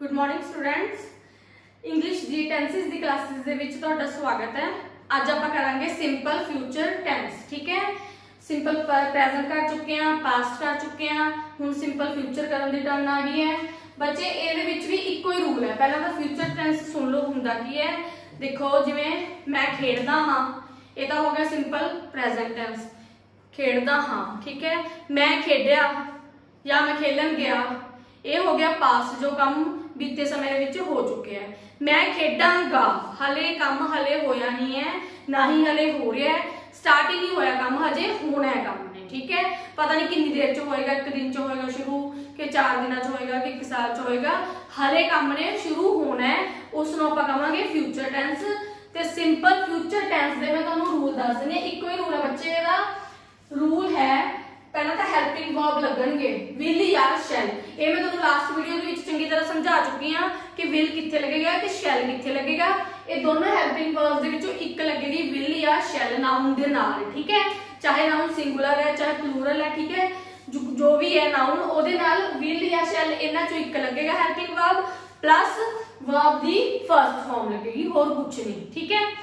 Good morning students. English दी tenses दी classes दे विच तुहाडा स्वागत है। अज आपां करांगे सिंपल फ्यूचर टेंस। ठीक है, सिंपल प्रेजेंट कर चुके हैं, पास्ट कर चुके हैं, हुण सिंपल फ्यूचर करन दी टर्न आ गई है। बच्चे इहदे विच भी इक्को ही रूल है। पहला तो फ्यूचर टेंस सुन लो हुंदा की है। देखो जिवें मैं खेडदा हां, ये तो हो गया सिंपल प्रेजेंट टेंस, खेडदा हां। ठीक है, मैं खेडिया या मैं खेलन गया, ये हो गया पास्ट, जो काम बीते समय विच हो चुके हैं। मैं खेडांगा, हले काम हले होया नहीं है, ना ही हले हो रहा है, स्टार्ट ही नहीं होया काम, हजे होना है काम ने। ठीक है, पता नहीं कितनी देर च होएगा, एक दिन च होएगा शुरू कि 4 दिन च होएगा कि 1 साल च होएगा, हले काम ने शुरू होना है, उसनों आपां कहांगे फ्यूचर टेंस। ते सिंपल फ्यूचर टेंस दे मैं तुहानूं रूल दस दिंदी हां। इक्को ही रूल है बच्चे दा, रूल है पहला तो हेल्पिंग वर्ब लगणगे, विल या शैल। ये मैं तुहानूं लास्ट वीडियो दे विच चंगी तरह समझा चुकी हां कि विल कित्थे लगेगा ते शैल कित्थे लगेगा। ये दोनों हेल्पिंग वर्ब्स दे विचों एक लगेगी विल या शैल नाउन दे नाल। ठीक है, चाहे नाउन सिंगुलर है चाहे प्लूरल है। ठीक है, जो भी है नाउन ओदे नाल विल या शैल इन्हां चों एक लगेगा हेल्पिंग वर्ब, प्लस वर्ब दी फर्स्ट फॉर्म लगेगी, होर कुछ नहीं। ठीक है,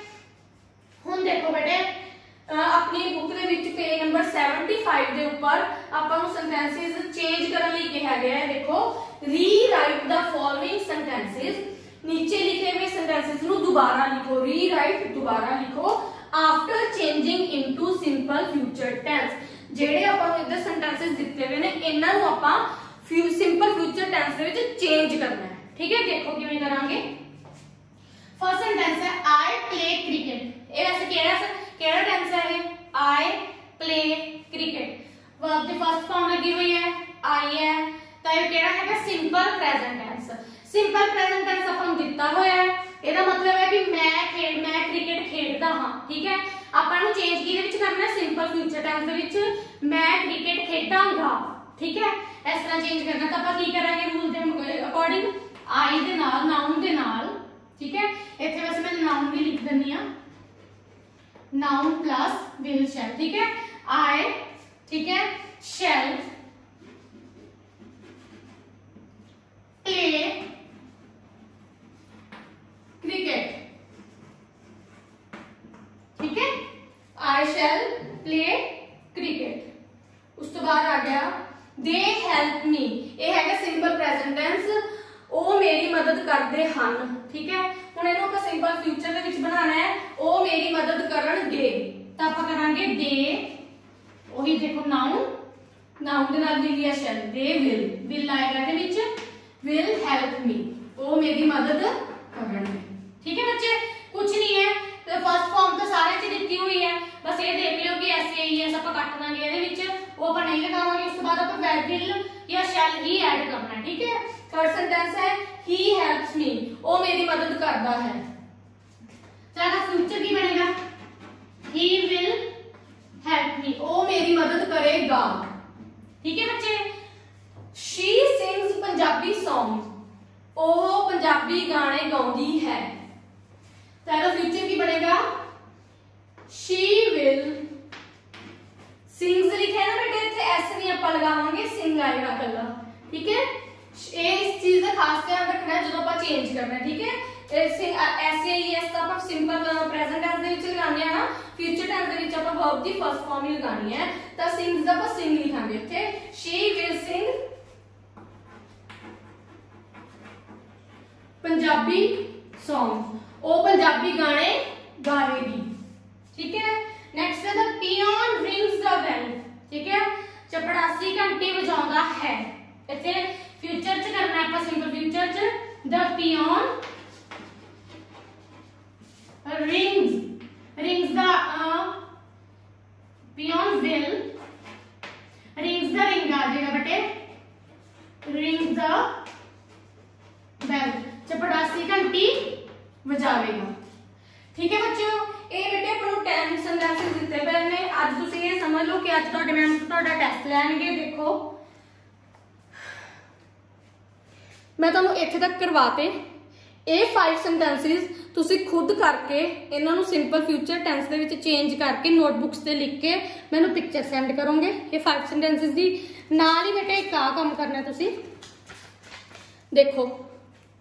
हुण देखो बेटे अपनी बुक दे विच पेज नंबर 75 दे ऊपर आपां नूं सेंटेंसेस चेंज करन लई कहा गया है। देखो, रीराइट द फॉलोइंग सेंटेंसेस, नीचे लिखे हुए सेंटेंसेस नूं दोबारा लिखो, रीराइट दोबारा लिखो after changing into simple future tense. जेडे आपां नूं इधर सेंटेंसेस दिते हुए ने इन्हां नूं आपां सिंपल फ्यूचर टेंस दे विच चेंज करना है। ठीक है, देखो किवें करांगे। फर्स्ट सेंटेंस है आई प्ले क्रिकेट। ये वैसे केड़ा टेंस है ये? I play cricket. वर्ब दी फर्स्ट फॉर्म लगी हुई है, आई है, तो ये केड़ा है? Simple present tense. Simple present tense अपन दिता होया है, ਇਹਦਾ मतलब है कि मैं क्रिकेट खेडदा हां। ठीक है, ਆਪਾਂ ਨੂੰ ਚੇਂਜ ਕਿਹਦੇ ਵਿੱਚ ਕਰਨਾ है? सिंपल फ्यूचर टेंस ਦੇ ਵਿੱਚ मैं क्रिकेट खेडांगा। ठीक है, इस तरह चेंज करना। तो ਆਪਾਂ ਕੀ ਕਰਾਂਗੇ रूल ਦੇ ਅਕੋਰਡਿੰਗ, आई ਦੇ ਨਾਲ ਨਾउन ਦੇ ਨਾਲ। ठीक है, ਇੱਥੇ ਵੈਸੇ मैं नाउन भी लिख ਦਿੰਨੀ ਆ, नाउन प्लस विल शैल। ठीक है, आई, ठीक है, शैल प्ले क्रिकेट। ठीक है, आई शैल प्ले क्रिकेट। उस तो बाद आ गया दे हेल्प मी। ये है सिंपल प्रेजेंट टेंस, वो मेरी मदद करते हैं। ठीक है, हुण इहनूं आपां सिंपल फ्यूचर दे विच बनाना है, वो मेरी मदद करनगे, तो आपां करांगे दे, ओही देखो नाउन, नाउन दे नाल विल या शैल, दे विल आएगा इहदे विच, विल हेल्प मी, वो मेरी मदद करनगे। ठीक है बच्चे, कुछ नहीं है, तो फर्स्ट फॉर्म तो सारे च दित्ती हुई है, बस ये देख लियो कि एस आपां कट दांगे इहदे विच, वो आपां नहीं लगावांगे। उस तो बाद आपां विल या शैल ही ऐड करना है। ठीक है, थर्ड सेंटेंस है ही हेल्प्स मी, वो मेरी मदद करता है। चलो फ्यूचर की बनेगा, ही विल हेल्प मी, वो मेरी मदद करेगा। ठीक है बच्चे, शी सिंग्स पंजाबी सॉन्ग्स, वो पंजाबी गाने गाउंदी है। चलो फ्यूचर की बनेगा, शी विल सिंग्स लिखे ना बेटे, इत्थे एस नहीं आपां लगावांगे, सिंग आएगा कल्ला। ठीक है, इस चीज का खास ध्यान रखना है जो आप चेंज करना है। ठीक है, ऐसे ही एस तो आप सिंपल प्रेजेंट टेंस दे विच लगाने हैं ना, फ्यूचर टेंस दे विच आप वर्ब दी फर्स्ट फॉर्म ही लगानी है, तो सिंग्स दा आप सिंग लिखांगे इत्थे, she will sing Punjabi song, वो पंजाबी गाने गावेगी। ठीक है, नेक्स्ट है the peon rings the bell. ठीक है, चपड़ासी घंटी बजाਉਂਦਾ है। इत्थे फ्यूचर च करना है ਆਪਾਂ सिंपल फ्यूचर च, the peon rings the pion will rings the ring आ जाएगा बेटे, rings the bell, चपड़ासी घंटी बजावेगा। ठीक है बच्चों, ये बेटे अपन 10 सेंटेंसेस दिते पे ने। आज तुसीं ये समझ लो कि आज ਤੁਹਾਡੇ मैम ਤੁਹਾਡਾ टेस्ट ਲੈਣਗੇ। देखो मैं तुहानूं इत्थे तक करवाते, ये 5 सेंटेंसेस तुसी खुद करके इन्हां नूं सिंपल फ्यूचर टेंस दे विच चेंज करके नोटबुक्स ते लिख के मैनूं पिक्चर सेंड करोगे। ये 5 सेंटेंसेस दी नाल ही बेटे एक काम करना तुसी देखो,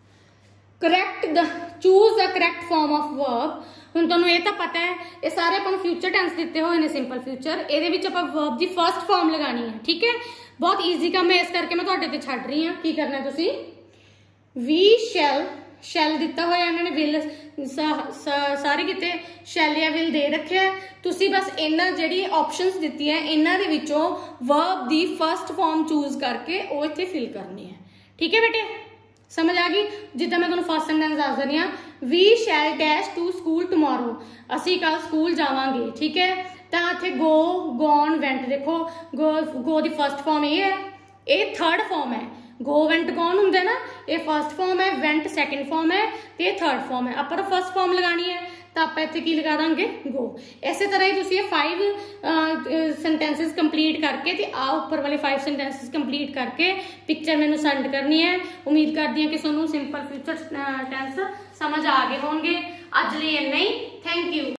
correct the choose the correct form of verb. ਹੁਣ ਤੁਹਾਨੂੰ ਇਹ ਤਾਂ ਪਤਾ ਹੈ, ਇਹ ਸਾਰੇ ਆਪਾਂ ਨੂੰ ਫਿਊਚਰ ਟੈਂਸ ਦਿੱਤੇ ਹੋਏ ਨੇ ਸਿੰਪਲ ਫਿਊਚਰ, ਇਹਦੇ ਵਿੱਚ ਆਪਾਂ ਵਰਬ ਦੀ ਫਰਸਟ ਫਾਰਮ ਲਗਾਣੀ ਹੈ। ਠੀਕ ਹੈ, ਬਹੁਤ ਈਜ਼ੀ ਕੰਮ ਹੈ, ਇਸ ਕਰਕੇ ਮੈਂ ਤੁਹਾਡੇ ਤੇ ਛੱਡ ਰਹੀ ਹਾਂ। ਕੀ ਕਰਨਾ ਤੁਸੀਂ, ਵੀ ਸ਼ੈਲ ਦਿੱਤਾ ਹੋਇਆ ਇਹਨਾਂ ਨੇ, ਵਿਲ ਸਾਰੇ ਕਿਤੇ ਸ਼ੈਲ ਜਾਂ ਵਿਲ ਦੇ ਰੱਖਿਆ। ਤੁਸੀਂ ਬਸ ਇਹਨਾਂ ਜਿਹੜੀ ਆਪਸ਼ਨਸ ਦਿੱਤੀ ਹੈ ਇਹਨਾਂ ਦੇ ਵਿੱਚੋਂ ਵਰਬ ਦੀ ਫਰਸਟ ਫਾਰਮ ਚੂਜ਼ ਕਰਕੇ ਉਹ ਇੱਥੇ ਫਿਲ ਕਰਨੀ ਹੈ। ਠੀਕ ਹੈ ਬੇਟੇ, ਸਮਝ ਆ ਗਈ। ਜਿੱਦਾਂ ਮੈਂ ਤੁਹਾਨੂੰ ਫਸਟ ਸੈਂਟੈਂਸ ਦੱਸ ਦਿੰਦੀ ਹਾਂ, we shall dash to school tomorrow, ਅਸੀਂ ਕੱਲ ਸਕੂਲ ਜਾਵਾਂਗੇ। ਠੀਕ ਹੈ, ਤਾਂ ਇੱਥੇ ਗੋ, ਗੋਨ, ਵੈਂਟ, ਦੇਖੋ ਗੋ ਦੀ ਫਸਟ ਫਾਰਮ ਇਹ ਹੈ, ਇਹ ਥਰਡ ਫਾਰਮ ਹੈ। ਗੋ ਵੈਂਟ ਗੋਨ ਹੁੰਦਾ ਨਾ, ਇਹ ਫਸਟ ਫਾਰਮ ਹੈ, ਵੈਂਟ ਸੈਕਿੰਡ ਫਾਰਮ ਹੈ ਤੇ ਇਹ ਥਰਡ ਫਾਰਮ ਹੈ। ਆਪਾਂ ਤਾਂ ਫਸਟ ਫਾਰਮ ਲਗਾਣੀ ਹੈ ਤਾਂ ਆਪਾਂ ਇੱਥੇ ਕੀ ਲਗਾ ਦਾਂਗੇ, ਗੋ। ਇਸੇ ਤਰ੍ਹਾਂ ਹੀ ਤੁਸੀਂ ਇਹ 5 ਸੈਂਟੈਂਸਿਸ ਕੰਪਲੀਟ ਕਰਕੇ ਤੇ ਆ ਉੱਪਰ ਵਾਲੇ 5 ਸੈਂਟੈਂਸਿਸ ਕੰਪਲੀਟ ਕਰਕੇ ਪਿਕਚਰ ਮੈਨੂੰ ਸੈਂਡ ਕਰਨੀ ਹੈ। ਉਮੀਦ ਕਰਦੀ ਹਾਂ ਕਿ ਤੁਹਾਨੂੰ ਸਿੰਪਲ ਫਿਊਚਰ ਟੈਂਸ ਸਮਝ ਆ ਗਏ ਹੋਣਗੇ। ਅੱਜ ਲਈ ਇੰਨਾ ਹੀ, ਥੈਂਕ ਯੂ।